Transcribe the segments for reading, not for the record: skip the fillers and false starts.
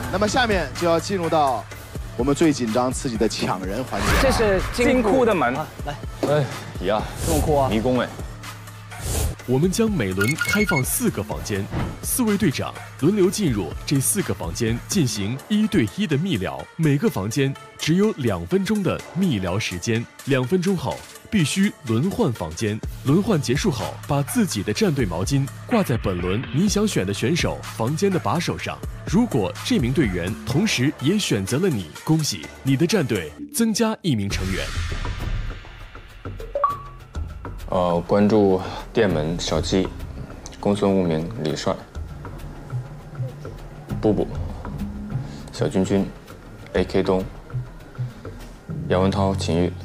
那么下面就要进入到我们最紧张刺激的抢人环节。 这是金库的门， 来， 哎呀， 这么酷啊！ 迷宫哎。 我们将每轮开放4个房间，4位队长轮流进入这4个房间进行1对1的密聊，每个房间只有2分钟的密聊时间，2分钟后必须轮换房间，轮换结束后把自己的战队毛巾挂在本轮你想选的选手房间的把手上。如果这名队员同时也选择了你，恭喜你的战队增加1名成员。 关注电门小鸡、公孙无名、李帅、布布、小君君、AK 东、杨文涛、秦玉、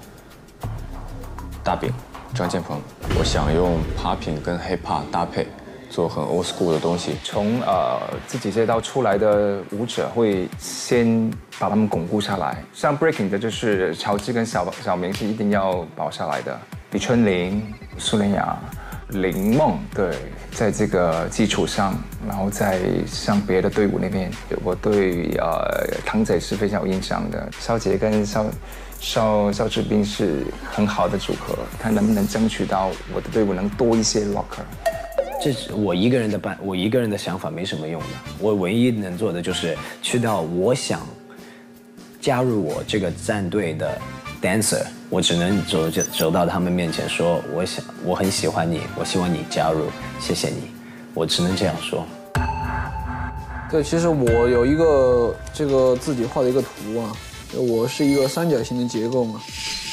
大饼、张建鹏。我想用 popping 跟 hip hop 搭配，做很 old school 的东西。 从自己这道出来的舞者会先把他们巩固下来，像 breaking 的就是乔治跟小明是一定要保下来的。李春林、苏莲雅、林梦，对，在这个基础上，然后再向别的队伍那边，我对唐仔是非常有印象的，肖杰跟肖志斌是很好的组合，看能不能争取到我的队伍能多一些 rocker。 这是我一个人的我一个人的想法没什么用的，我唯一能做的就是去到我想加入我这个战队的 dancer， 我只能走到他们面前说，我很喜欢你，我希望你加入，谢谢你，我只能这样说。 对，其实我有一个这个自己画的一个图啊，我是一个三角形的结构嘛，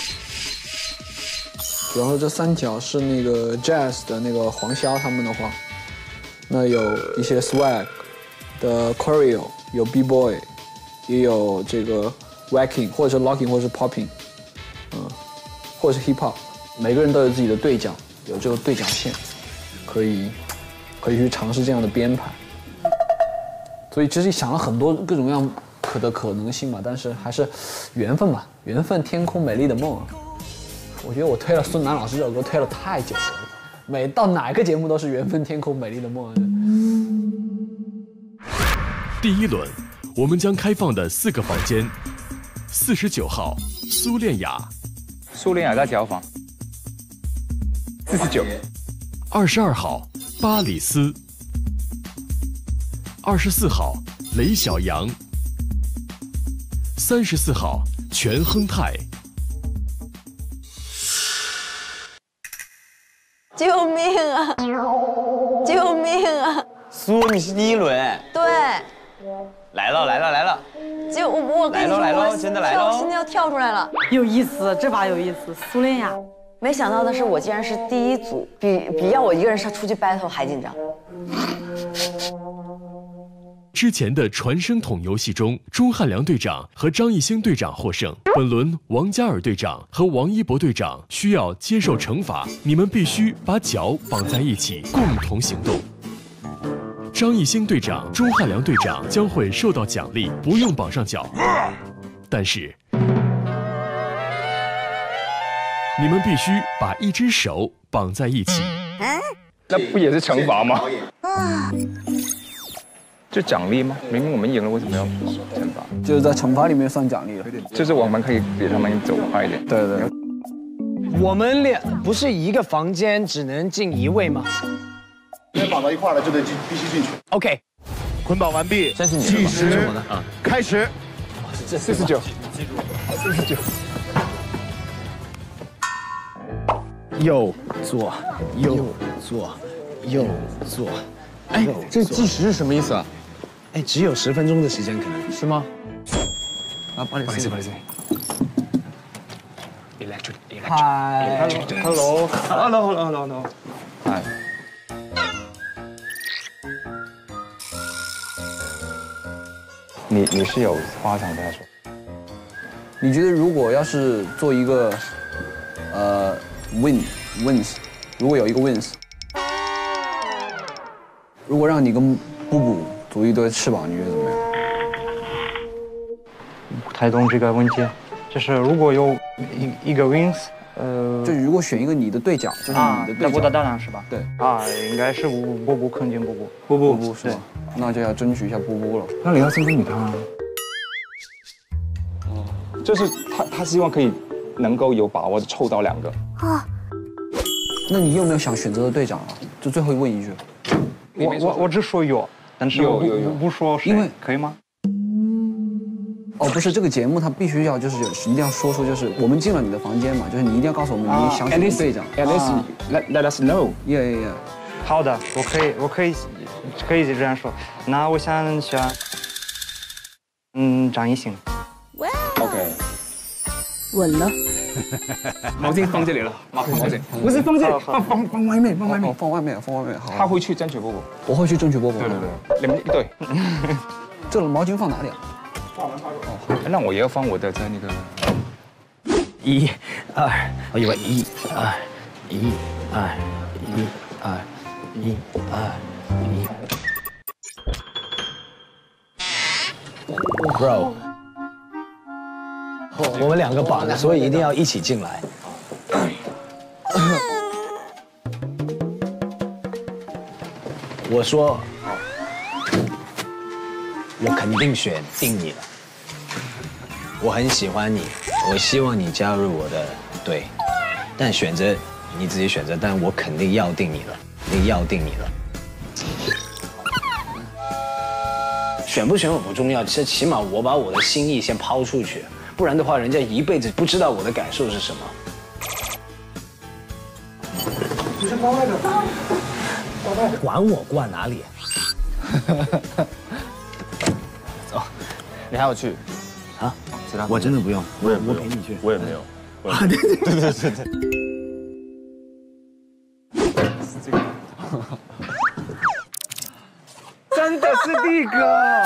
然后这3角是那个 jazz 的那个黄潇他们的画，那有一些 swag 的 choreo， 有 b boy， 也有这个 wacking 或者是 locking 或者是 popping， 或者是 hip hop， 每个人都有自己的对角，有这个对角线，可以去尝试这样的编排。所以其实想了很多各种各样的可能性嘛，但是还是缘分吧，缘分天空美丽的梦。我觉得我推了孙楠老师这首歌推了太久了，每到哪个节目都是缘分天空美丽的梦。 第1轮，我们将开放的4个房间：49号苏恋雅， 苏联雅在交房，49。 22号巴里斯，24号雷小阳，34号全亨泰。 救命啊！救命啊！ 苏，你是第1轮。 对。 来了！ 我跟你说， 来喽，真的来喽！ 我心跳跳出来了， 有意思，这把有意思。苏恋雅， 没想到的是，我竟然是第1组，比要我一个人上出去 battle 还紧张。 之前的传声筒游戏中，钟汉良队长和张艺兴队长获胜。本轮王嘉尔队长和王一博队长需要接受惩罚，你们必须把脚绑在一起，共同行动。张艺兴队长、钟汉良队长将会受到奖励，不用绑上脚，但是你们必须把1只手绑在一起。 那不也是惩罚吗？就奖励吗？明明我们赢了，为什么要惩罚？ 就是在惩罚里面算奖励了， 就是我们可以比他们走快一点。 对。 我们不是一个房间只能进1位吗？ 因为绑到一块了，就得必须进去。 OK， 捆绑完毕， 这是你的计时开始。 49。 右左右左右左。 哎，这计时是什么意思啊？ 哎，只有10分钟的时间，可能是吗？ 啊，不好意思。 嗨 Hello。嗨。你是有话想对他说？ 你觉得如果要是做一个wins， 如果有一个 wins， 如果让你跟布布组一对翅膀，你觉得怎么样？ 不太懂这个问题，就是如果有一个 wins， 就如果选一个你的对角，就是你的对角。 那我的当然是吧？ 对。 应该是波波，肯定波波。 波波是吗？那就要争取一下波波了。 那你要先争取他啊。就是他希望可以能够有把握凑到2个。 啊。那你有没有想选择的队长啊？就最后问一句。 我只说有，但是我不说谁，因为可以吗？ 哦，不是，这个节目它必须要就是一定要说出，就是我们进了你的房间嘛，就是你一定要告诉我们你想选的队长。 At least let us know. Yeah. 好的，我可以这样说。那我想选，张艺兴。 OK。 稳了。 毛巾放这里了，毛巾不是放这里，放外面， 放外面。好。 他会去争取波波。 我会去争取波波。 对，你们一队。 这毛巾放哪里啊？ 那我也要放我的在那个 1、2，我以为1、2。Bro， 我们2个绑的，所以一定要一起进来。我说，我肯定选定你了。我很喜欢你，我希望你加入我的队，但选择你自己选择，但我肯定要定你了，选不选我不重要，起码我把我的心意先抛出去，不然的话，人家一辈子不知道我的感受是什么。你是关外的，管我灌哪里？走， 你还要去？ 啊？我真的不用，我陪你去。 我也没有。 啊，对。 真的是第一个。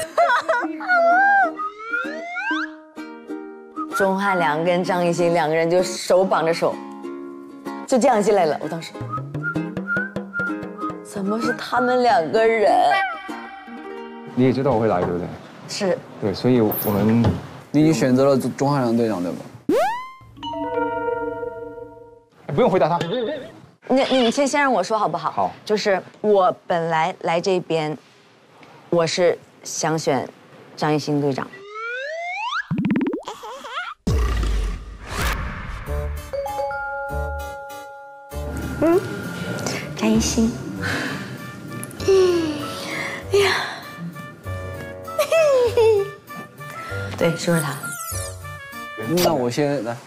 钟汉良跟张艺兴2个人就手绑着手，就这样进来了。我当时，怎么是他们2个人？ 你也知道我会来，对不对？ 是。 对，所以我们。 你已经选择了钟汉良队长，对吧？ 不用回答他。 你先让我说好不好？ 好。 就是我本来来这边，我是想选张艺兴队长。张艺兴。哎呀。对，就是他。 那我先来。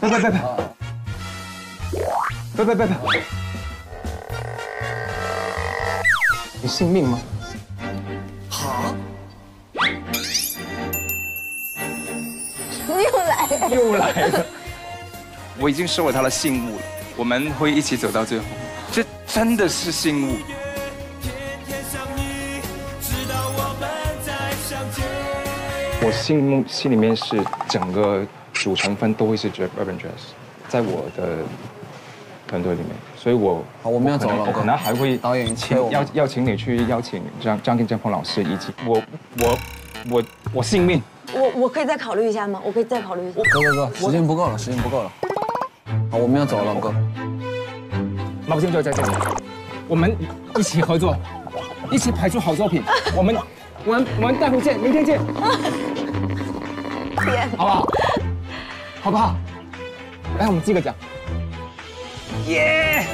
别！你信命吗？ 好。 又来了。 我已经收了他的信物了，我们会一起走到最后。这真的是信物。我心里面是整个主成分都会是 Urban Jazz， 在我的团队里面，所以好，我们要走了， 我可能还会导演邀请你去邀请张跟江鹏老师以及我信命。 我可以再考虑一下吗？我可以再考虑一下。 哥，时间不够了。好，我们要走了，哥。 毛巾就在这里，我们一起合作，一起排出好作品。我们待会见，明天见。好不好？好不好？来，我们击个掌。耶！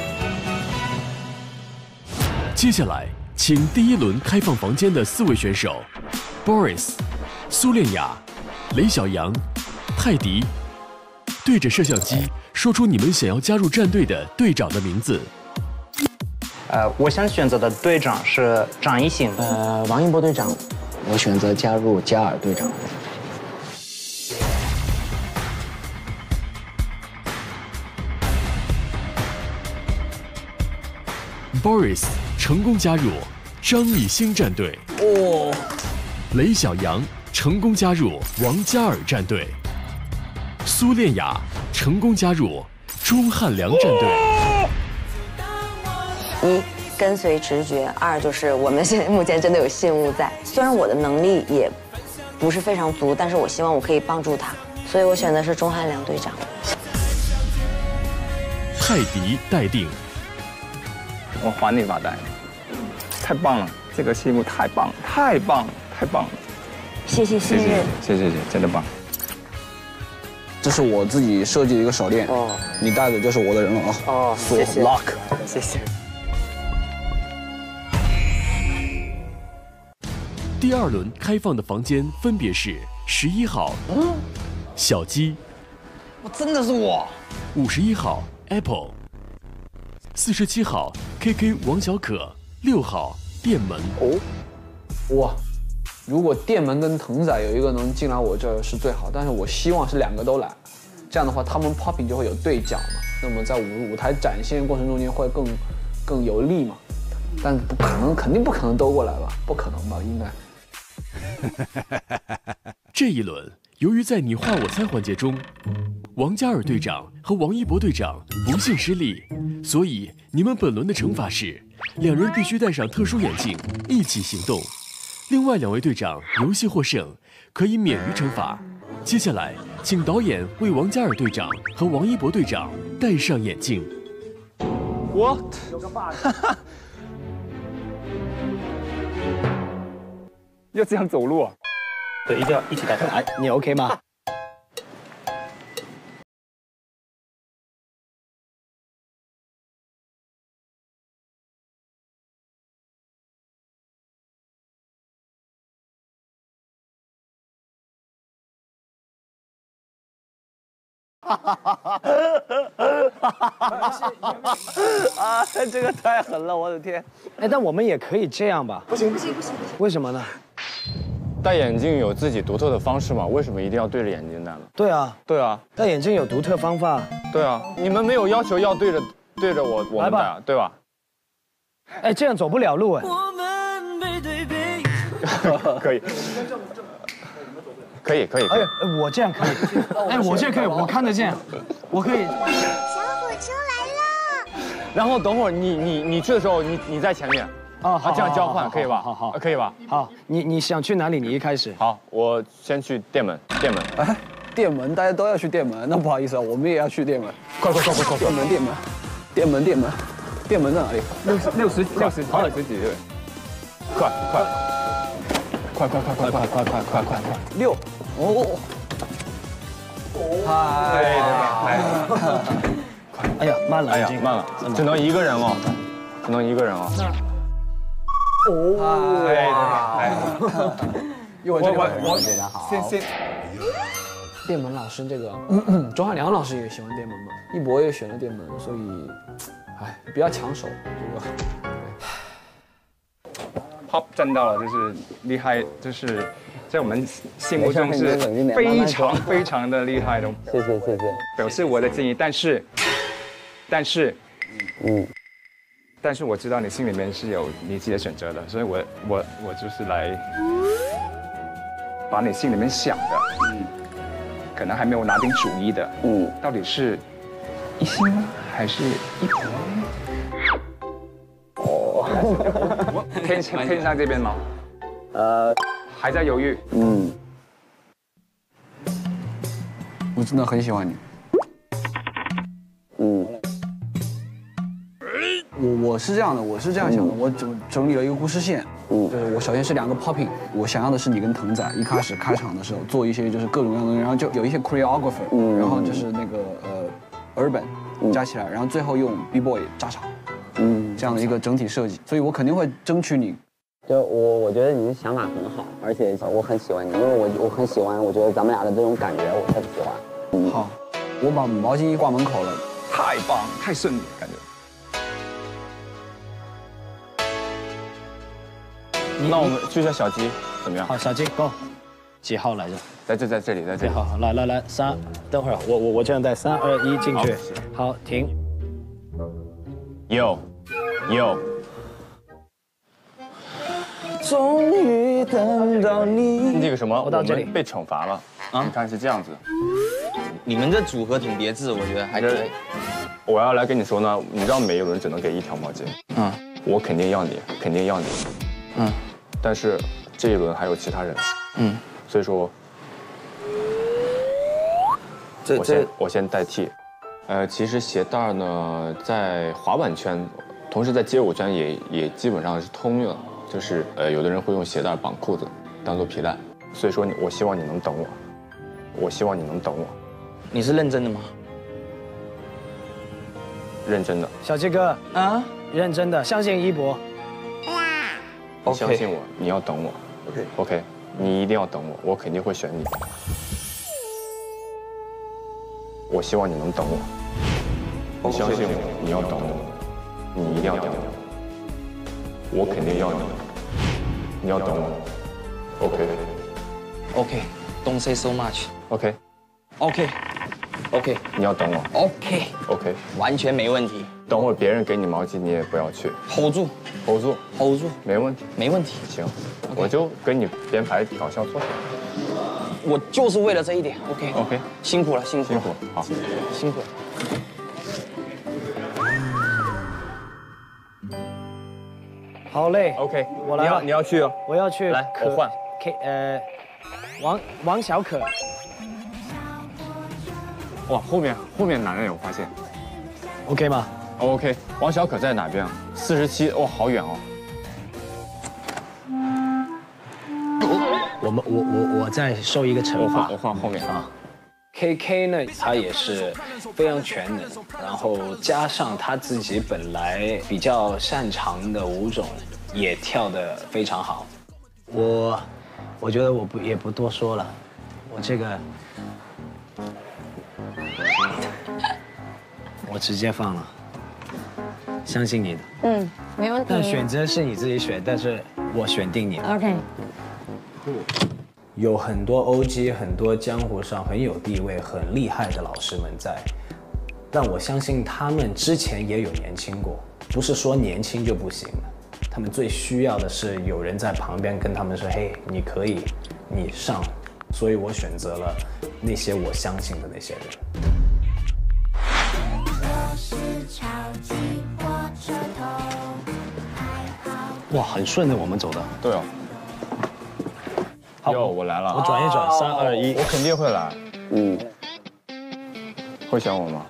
接下来，请第1轮开放房间的4位选手 ：Boris、苏恋雅、雷小阳、泰迪，对着摄像机说出你们想要加入战队的队长的名字。 我想选择的队长是张艺兴。 王一博队长。我选择加入加尔队长。 Boris 成功加入张艺兴战队。雷小阳成功加入王嘉尔战队。苏恋雅成功加入钟汉良战队。 1跟随直觉，2就是我们目前真的有信物在。虽然我的能力也不是非常足，但是我希望我可以帮助他，所以我选的是钟汉良队长。 泰迪待定。 我还你把带，太棒了，这个戏目太棒了，太棒了，太棒了。 谢谢信任， 谢谢，真的棒。 这是我自己设计的一个手链哦，你戴着就是我的人了啊。 哦， 锁 lock， 谢谢。 第2轮开放的房间分别是11号，小鸡， 真的是我。 51号 Apple， 47号 KK 王小可，6号电门。 哦，哇，如果电门跟腾仔有一个能进来我这儿是最好，但是我希望是2个都来，这样的话他们 popping 就会有对角嘛，那么在舞台展现过程中间会更有力嘛，但不可能，肯定不可能都过来吧？不可能吧？应该。 这一轮，由于在你画我猜环节中，王嘉尔队长和王一博队长不幸失利，所以你们本轮的惩罚是2人必须戴上特殊眼镜一起行动。另外2位队长游戏获胜，可以免于惩罚。接下来，请导演为王嘉尔队长和王一博队长戴上眼镜。 What？ 要这样走路啊？ 对，一定要一起戴上。哎，你 OK 吗？ 啊，这个太狠了，我的天！哎，但我们也可以这样吧？不行，为什么呢？ 戴眼镜有自己独特的方式嘛？为什么一定要对着眼睛戴呢？ 对啊， 对啊， 戴眼镜有独特方法。 对啊，你们没有要求要对着我们戴啊，对吧？ 哎，这样走不了路哎。 可以。可以。 哎，我这样可以。哎，我这可以，我看得见，我可以。 小火车来了。 然后等会儿你去的时候，你在前面。 啊，好， 这样交换可以吧？ 好， 可以吧？ 好，你想去哪里？你一开始。 好，我先去电门。 哎，电门，大家都要去电门，那不好意思啊，我们也要去电门。快！电门在哪里 60几对。 快 ！6哦。 哎呀，慢了， 慢了，只能一个人哦。 我先。电门老师这个，周汉良老师也喜欢电门嘛，一博也选了电门，所以，比较抢手这个。 Pop 站到了，就是厉害，就是在我们心目中是非常的厉害的。 谢谢。 表示我的建议，但是我知道你心里面是有你自己的选择的，所以我就是来把你心里面想的，可能还没有拿定主意的，到底是一心呢，还是一博呢？哦，天上这边吗？还在犹豫。 我真的很喜欢你。我是这样想的，我整理了一个故事线，就是我首先是2个 popping， 我想要的是你跟腾仔一开始开场的时候做一些就是各种各样的，然后就有一些 choreographer， 然后就是那个urban 加起来，然后最后用 b-boy 炸场，这样的一个整体设计，所以我肯定会争取你。 就我觉得你的想法很好，而且我很喜欢你，因为我很喜欢，我觉得咱们俩的这种感觉我特别喜欢。 好，我把毛巾挂门口了， 太棒，太顺利感觉。 那我们去一下小鸡怎么样？ 好，小鸡 go， 几号来着？ 在这里。 好，来3，等会儿我这样带3、2、1进去。好，停。 有。 终于等到你。 那个什么， 我到这里被惩罚了啊！你看是这样子。 你们这组合挺别致，我觉得还可以。 我要来跟你说呢，你知道每一轮只能给1条毛巾。我肯定要你。但是这一轮还有其他人。所以说，我先代替。 其实鞋带呢，在滑板圈，同时在街舞圈也基本上是通用，就是有的人会用鞋带绑裤子当做皮带，所以说我希望你能等我，我希望你能等我。 你是认真的吗？ 认真的。 小鸡哥啊，认真的，相信一博。 你相信我，你要等我。OK， 你一定要等我，我肯定会选你。我希望你能等我。你相信我，你要等我，你一定要等我。我肯定要你，你要等我。 OK，Don't say so much。OK， 你要等我。OK， 完全没问题。 等会别人给你毛巾，你也不要去。 hold 住， 没问题。行，我就跟你编排搞笑作品。 我就是为了这一点。OK，辛苦了， 好， 辛苦了。 好嘞 OK， 我来了。 你要去哦？ 我要去。 来，我换。 王小可。 哇，后面男人我发现 ，OK 吗 ？OK， 王小可在哪边啊？47，哇，好远哦。 我再受一个惩罚。 我换后面啊。 KK 呢，他也是非常全能，然后加上他自己本来比较擅长的舞种，也跳得非常好。我觉得也不多说了，我这个我直接放了，相信你的。 没问题。 但选择是你自己选，但是我选定你了。 OK。 有很多 OG， 很多江湖上很有地位、很厉害的老师们在，但我相信他们之前也有年轻过，不是说年轻就不行了。他们最需要的是有人在旁边跟他们说：“嘿，你可以，你上。”所以我选择了那些我相信的那些人。哇，很顺的，我们走的。 对哦。哟，我来了。 我转一转，3、2、1， 我肯定会来。会选我吗？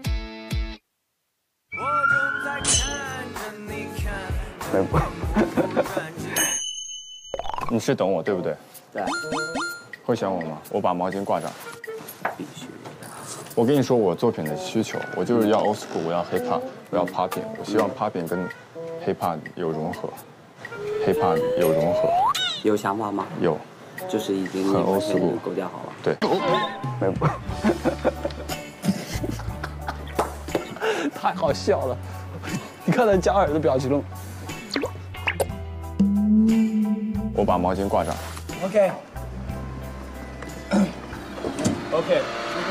你是等我对不对？ 对。 会选我吗？我把毛巾挂这儿。必须。我跟你说我作品的需求，我就是要 old school， 我要 hip hop， 我要 popping， 我希望 popping 跟 hip hop 有融合 ，hip hop 有融合。 有想法吗？ 有。 就是已经很 old school， 勾掉好了。 对。 太好笑了，你看他加尔的表情了。 我把毛巾挂这儿。 OK。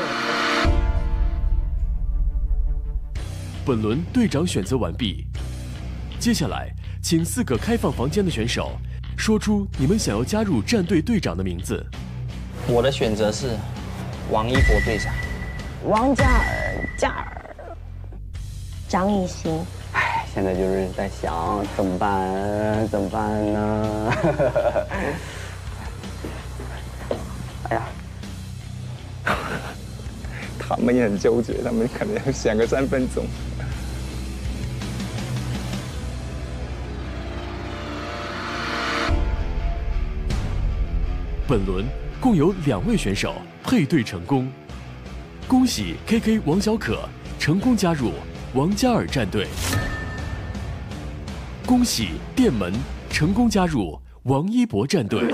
本轮队长选择完毕，接下来请4个开放房间的选手说出你们想要加入战队队长的名字。 我的选择是王一博队长。 王嘉尔，张艺兴。 哎，现在就是在想怎么办呢？哎呀， 他们也很纠结，他们可能想个3分钟。 本轮共有2位选手配对成功，恭喜 KK 王小可成功加入王嘉尔战队，恭喜电门成功加入王一博战队。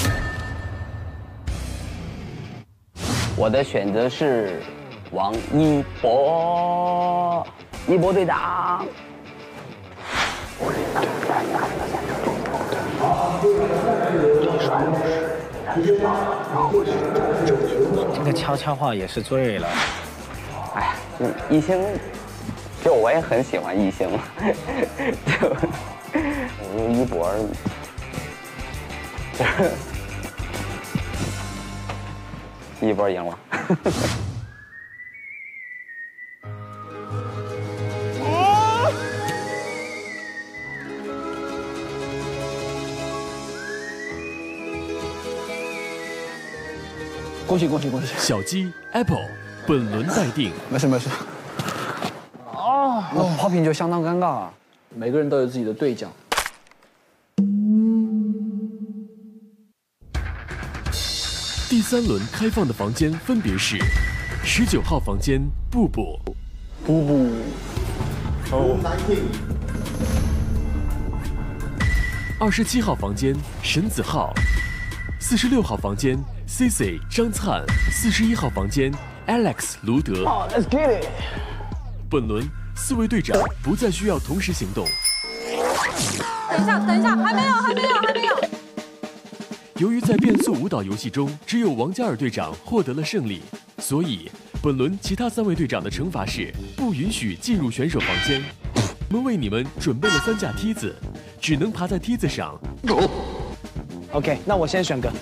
我的选择是王一博，一博队长。 这个悄悄话也是醉了。 哎呀，艺兴，就我也很喜欢艺兴，就一博，一博赢了。 恭喜！ 小鸡 Apple 本轮待定。 没事。 好评就相当尴尬啊，每个人都有自己的对讲。 第3轮开放的房间分别是19号房间布布， 27号房间沈子浩，46号房间 CC 张灿，41号房间 Alex 卢德。 Let's get it。 本轮4位队长不再需要同时行动。 等一下，还没有。 由于在变速舞蹈游戏中，只有王嘉尔队长获得了胜利，所以本轮其他3位队长的惩罚是不允许进入选手房间。我们为你们准备了3架梯子，只能爬在梯子上。 OK， 那我先选个。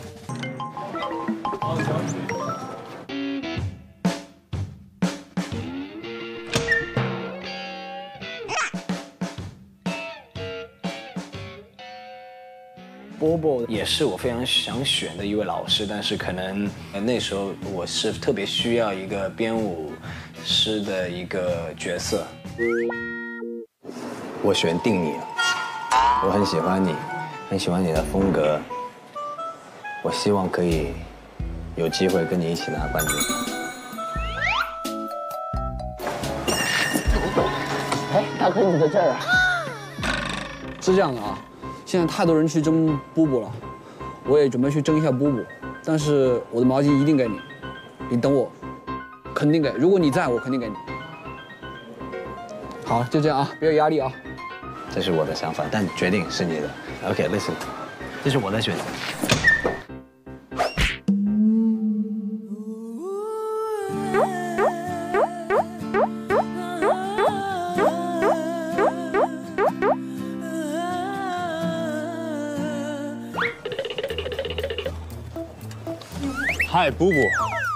波波也是我非常想选的一位老师，但是可能那时候我是特别需要一个编舞师的一个角色。我选定你了，我很喜欢你，很喜欢你的风格，我希望可以有机会跟你一起拿冠军。 哎，大哥你在这儿啊？是这样的啊。现在太多人去争布布了，我也准备去争一下布布，但是我的毛巾一定给你，你等我，肯定给。如果你在，我肯定给你。好，就这样啊，别有压力啊。 这是我的想法，但决定是你的。OK，listen，这是我的选择。 Hi, Boo Boo.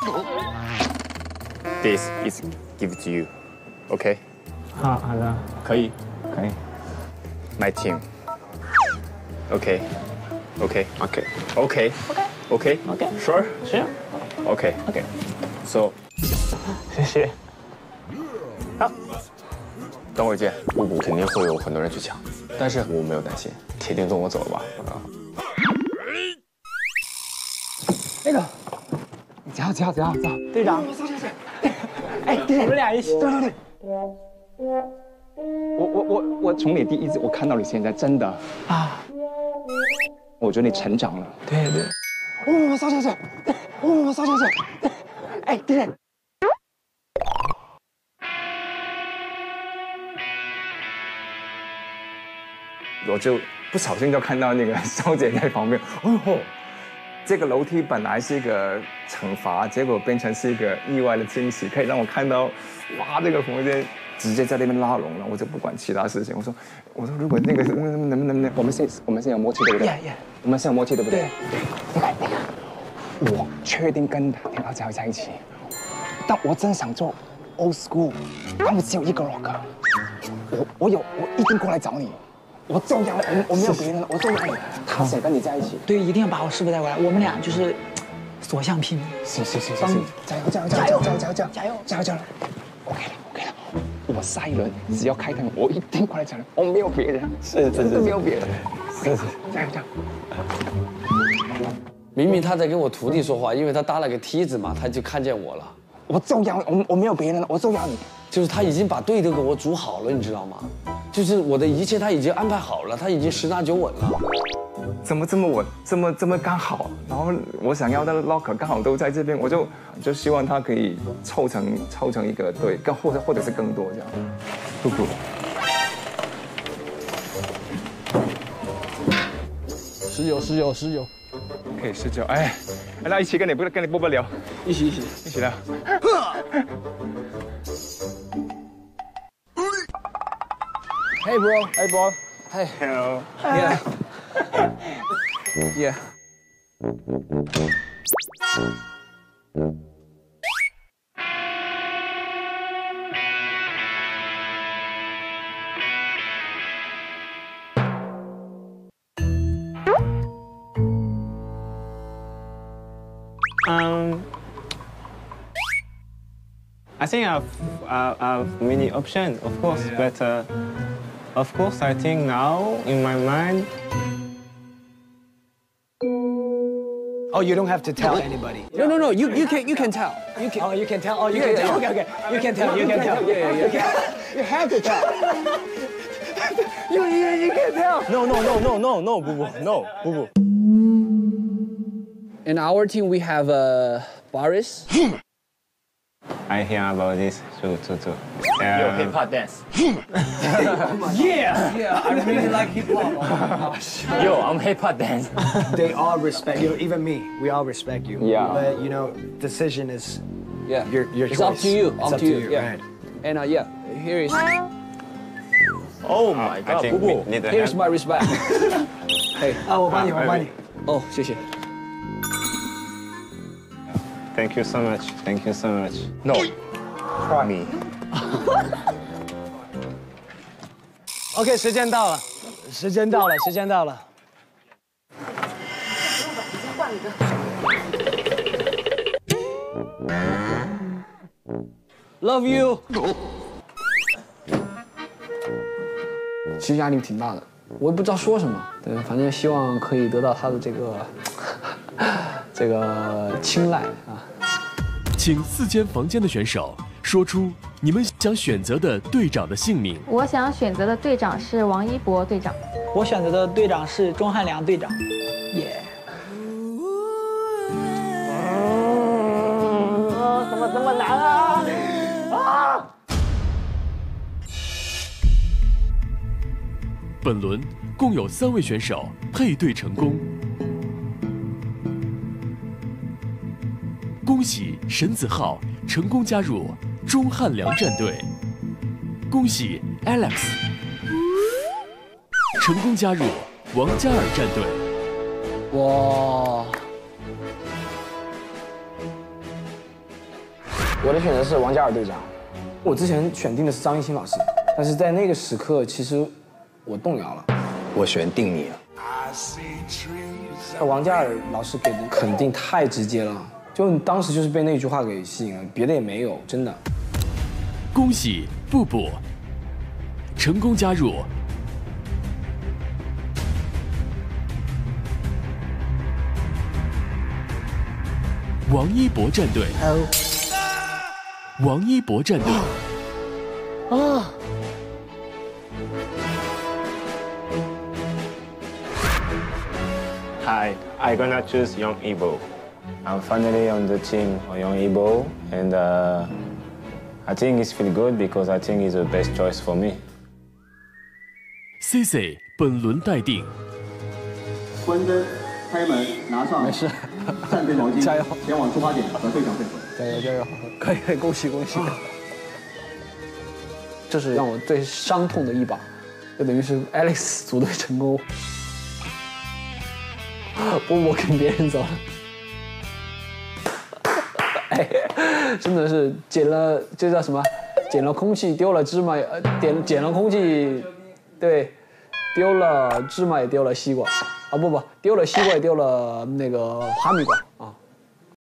This is give to you. OK? 好的。 可以。My team. OK. Sure. OK. So. 谢谢。 好。等会儿见。布布肯定会有很多人去抢，但是我没有担心，铁定跟我走了吧？ 那个。走，队长，哎，我们俩一起，对。 我从你第一次我看到你现在真的啊，我觉得你成长了。 对。扫下去，哎，对。 我就不小心就看到那个小姐在旁边，这个楼梯本来是一个惩罚，结果变成是一个意外的惊喜，可以让我看到，哇，这个房间直接在那边拉拢了，我就不管其他事情。我说如果那个能不能，我们现在有默契对不对？我们现在有默契对不对？你看，我确定跟田二姐在一起，但我真想做 old school， 但我只有一个 rock， 我一定过来找你。我就要我没有别人了，我就要你。他想跟你在一起， 对，一定要把我师傅带过来。我们俩就是所向披靡。 行，加油！OK 了，我下一轮只要开灯，我一定过来找你，我没有别人，真的没有别人。是，加油！ 明明他在跟我徒弟说话，因为他搭了个梯子嘛，他就看见我了。 我就要我没有别人了，我就要你。 就是他已经把队都给我组好了，你知道吗？就是我的一切他已经安排好了，他已经10拿9稳了。 怎么这么刚好？然后我想要的 locker 刚好都在这边，我就希望他可以凑成一个队，或者是更多这样。不。 19。 可以19，哎，那一起跟你波波聊， 一起聊。 Hey bro. Hey. Hello. Yeah. I think I have many options, of course, but of course, I think now in my mind. Oh, you don't have to tell anybody. No. You can tell. You can. Oh, you can tell. Oh, you can tell. Okay. You can tell. Yeah. You have to tell. You can tell. No, boo. In our team, we have Boris. I hear about this too. Yo, hip hop dance. Yeah, I really like hip hop. Yo, I'm hip hop dance. They all respect you, even me. We all respect you. Yeah. But you know, decision is your choice. It's up to you. It's up to you. Yeah. Right. And here is. Oh my God, I think we need to Here's help. my respect. Hey. 我帮你。 哦，谢谢。 Thank you so much. No, try me. OK， 时间到了。Love you。 其实压力挺大的，我也不知道说什么。对，反正希望可以得到他的这个青睐啊。 请4间房间的选手说出你们想选择的队长的姓名。 我想选择的队长是王一博队长。 我选择的队长是钟汉良队长。耶！ 怎么这么难啊？啊！ 本轮共有3位选手配对成功。 恭喜沈子浩成功加入钟汉良战队，恭喜 Alex 成功加入王嘉尔战队。 我的选择是王嘉尔队长。我之前选定的是张艺兴老师，但是在那个时刻，其实我动摇了。我选定你了。王嘉尔老师给的肯定太直接了。 就当时就是被那句话给吸引了，别的也没有，真的。 恭喜布布成功加入王一博战队。王一博战队。 啊！ Hi, I'm gonna choose Young Ibo. I'm finally on the team of Young Ibo, and I think it's feel good because I think it's the best choice for me. CC 本轮待定。 关灯，开门，拿上。没事。战队毛巾， 加油！ 前往出发点和队长会合。 加油！可以，恭喜！这是让我最伤痛的一把，就等于是 Alex 组队成功，我跟别人走了。哎，真的是捡了，这叫什么？捡了空气，丢了芝麻，捡了空气，对，丢了芝麻也丢了西瓜，啊不，丢了西瓜也丢了那个哈密瓜。